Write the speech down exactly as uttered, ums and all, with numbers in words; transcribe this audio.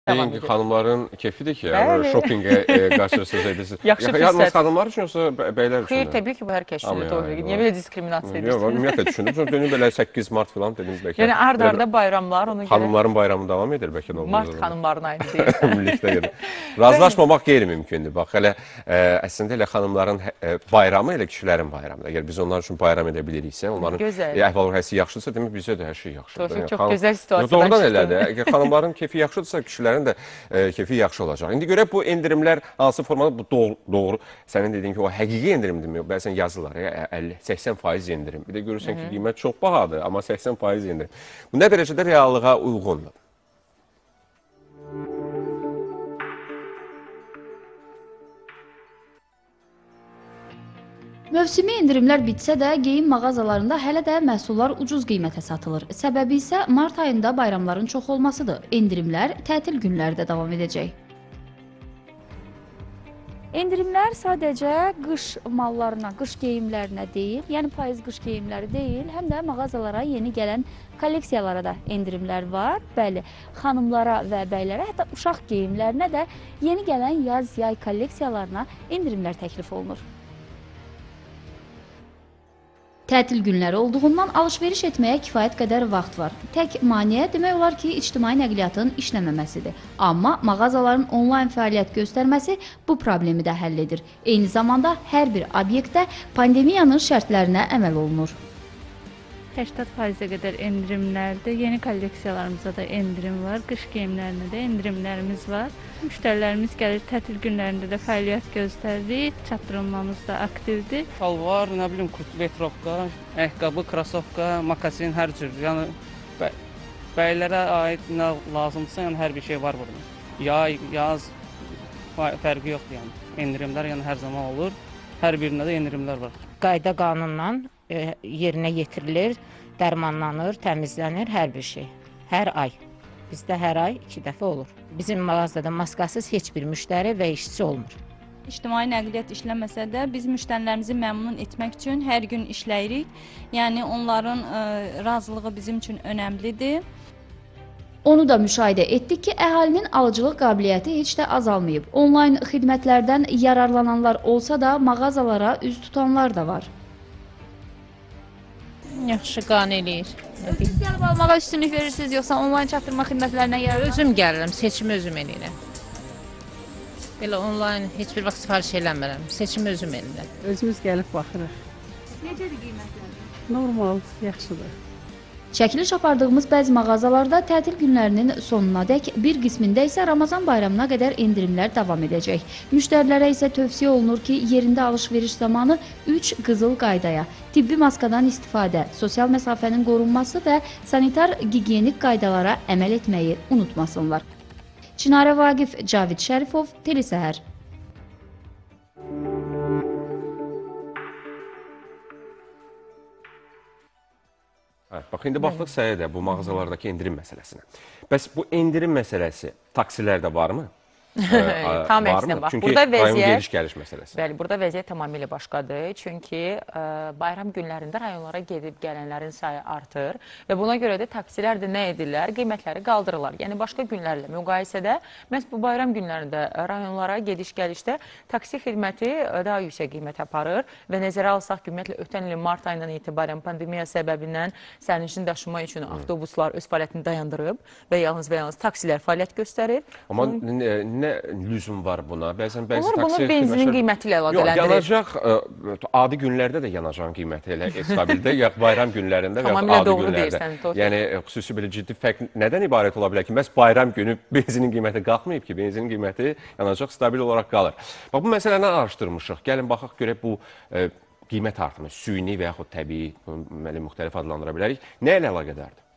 Deyin ki, xanımların kefidir ki, yəni, şopinqə e, qarşı söz edirsiniz. Yaxşı fürsət. Yalnız xanımlar üçün, yoxsa bəylər üçün? Xeyr, təbii ki, bu hər kəs üçün də. Niyə belə diskriminasiya edirsiniz? Yox, ümumiyyətlə düşündüm. Çünki dönüm belə səkkiz mart filan dediniz bəlkə. Yəni, ard-arda bayramlar, ona görə. Xanımların bayramı davam edir bəlkə. Mart xanımların ayını deyil. Ümumilikdə gedir. Razılaşmamaq qeyri-mümkündür. Bax, elə əslində elə xanımların bayramı elə kişilərin bayramıdır. Əgər biz onlar üçün bayram edə biliriksə, onların əhval-ruhiyyəsi yaxşıdırsa, demək bizə də hər şey yaxşıdır. Çox gözəl situasiyadan doğrudan elədir. Əgər xanımların kefi yaxşıdırsa, kişilərin də kefi yaxşı olacaq. İndi görək bu endirimlər hansı formada, bu doğru, doğru. Sənin dediyin ki, o həqiqi endirimdir. Bəzən yazırlar, əlli səksən faiz endirim. Bir də görürsən ki, qiymət çox bahadır, amma səksən faiz endirim. Bu nə dərəcədə reallığa uyğundur? Mövsümi endirimlər bitsə də, geyim mağazalarında hələ də məhsullar ucuz qiymətə satılır. Səbəbi isə mart ayında bayramların çox olmasıdır. Endirimlər tətil günləri də davam edəcək. Endirimlər sadəcə qış mallarına, qış geyimlərinə deyil, yəni payız qış geyimləri deyil, həm də mağazalara yeni gələn kolleksiyalara da endirimlər var. Bəli, xanımlara və bəylərə, hətta uşaq geyimlərinə də yeni gələn yaz-yay kolleksiyalarına endirimlər təklif olunur. Tətil günləri olduğundan alış-veriş etməyə kifayət qədər vaxt var. Tək maneə demək olar ki, ictimai nəqliyyatın işləməməsidir. Amma mağazaların onlayn fəaliyyət göstərməsi bu problemi də həll edir. Eyni zamanda hər bir obyektdə pandemiyanın şərtlərinə əməl olunur. səksən faizə qədər endirimlərdir. Yeni kolleksiyalarımıza da endirim var. Qış geyimlərinə də endirimlərimiz var. Müştərilərimiz gəlir, tətil günlərində də fəaliyyət göstərir. Çatdırılmamız da aktivdir. Salvar, nə bilim, vetrovka, ayaqqabı, krasovka, makasin, hər cür. Yəni, bə bəylərə aid nə lazımdırsa, yəni hər bir şey var burada. Yay, yaz fərqi yoxdur, yəni. Endirimlər yəni hər zaman olur. Hər birində də endirimlər var. Qayda qanunla yerinə yetirilir, dərmanlanır, təmizlənir hər bir şey. Hər ay. Bizdə hər ay iki dəfə olur. Bizim mağazada maskasız heç bir müştəri və işçi olmur. İctimai nəqliyyat işləməsə də biz müştərilərimizi məmnun etmək üçün hər gün işləyirik. Yəni onların ə, razılığı bizim üçün önəmlidir. Onu da müşahidə etdik ki, əhalinin alıcılıq qabiliyyəti heç də azalmayıb. Onlayn xidmətlərdən yararlananlar olsa da mağazalara üz tutanlar da var. Yaxşı, qane eləyir. Siz gəlib almağa üstünlük verirsiniz, yoxsa onlayn çatdırma xidmətlərinə yararlanırsınız? Özüm gəlirəm, seçimi özüm eləyirəm. Belə onlayn heç bir vaxt sifariş eləmirəm, seçimi özüm eləyirəm. Özümüz gəlib baxırıq. Necədir qiymətlər? Normal, yaxşıdır. Çəkiliş apardığımız bəzi mağazalarda tətil günlərinin sonuna dək, bir qismində isə Ramazan bayramına qədər endirimlər davam edəcək. Müştərilərə isə tövsiyə olunur ki, yerində alış-veriş zamanı üç qızıl qaydaya, tibbi maskadan istifadə, sosial məsafənin qorunması və sanitar-gigiyenik qaydalara əməl etməyi unutmasınlar. Çinarə Vaqif, Cavid Şərifov, Telesəhər. Bax, indi baxdıq səhədə bu mağazalardakı endirim məsələsinə. Bəs bu endirim məsələsi taksilərdə varmı? Tam əksinə bax. Çünki rayon gediş-gəliş məsələsi. Bəli, burada vəziyyət tamamilə başqadır. Çünki ə, bayram günlərində rayonlara gedib gələnlərin sayı artır və buna görə də taksilər də nə edirlər? Qiymətləri qaldırırlar. Yəni başqa günlərlə müqayisədə məhz bu bayram günlərində rayonlara gediş-gəlişdə taksi xidməti daha yüksək qiymət aparır və nəzərə alsaq ki, ümumiyyətlə ötən ilin mart ayından etibarən pandemiya səbəbindən sərnişin daşıma üçün avtobuslar öz fəaliyyətini dayandırıb və yalnız və yalnız taksilər fəaliyyət göstərir. Amma nə lüzum var buna? Bəzən bəzi Olur, bunu benzinin qiyməti ilə əlaqələndirir. Yox, yanacaq, adi günlərdə də yanacağın qiyməti elə stabildir, ya bayram günlərində və ya adi günlərdə. Yəni, xüsusi belə ciddi fərq nədən ibarət ola bilər ki, məhz bayram günü benzinin qiyməti qalxmayıb ki, benzinin qiyməti yanacaq stabil olaraq qalır. Bax, bu məsələni araşdırmışıq. Gəlin, baxaq, görək bu qiymət artımı, süni və yaxud təbii, müxtəlif adlandıra bilərik. Nə ilə əlaqədardır?